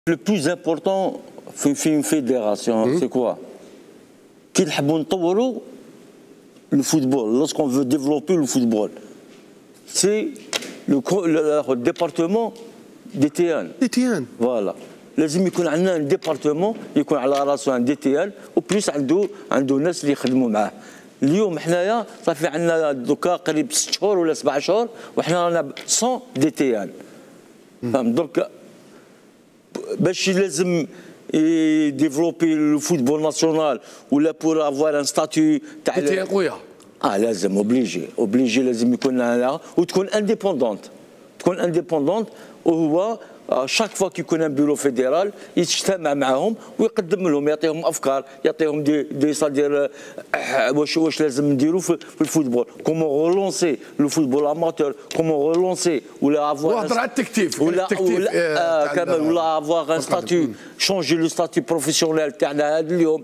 Le plus important في une fédération, c'est quoi? كي نحبوا نطوروا le football, lorsqu'on veut développer le football, c'est le département دي تي ان. دي تي ان فوالا لازم يكون عندنا ان ديبارتمون يكون على راسو ان دي تي ان وبليس عنده ناس اللي يخدموا معاه. اليوم حنايا صافي عندنا دوكا قريب 6 شهور ولا 7 شهور وحنا رانا 100 دي تي ان. فهمت درك باش لازم ديفلوبي لو فوتبول ناسيونال ولا بور افوار ان ستاتيو تاع دي تي ان خويا. لازم اوبليجي لازم يكون وتكون انديبوندونت وهو شاك فوا كيكون ان بيرو فيدرال يجتمع معهم ويقدم لهم يعطيهم افكار يعطيهم دي صادير واش لازم نديروا في الفوتبول كومون رولونسي لو فوتبول اماتور كومون رولونسي ولا افوار وهضر على التكتيف ولا كمان ولا افوار ان ستاتيو شونجي لو ستاتيو بروفيسيونيل تاعنا هذا اليوم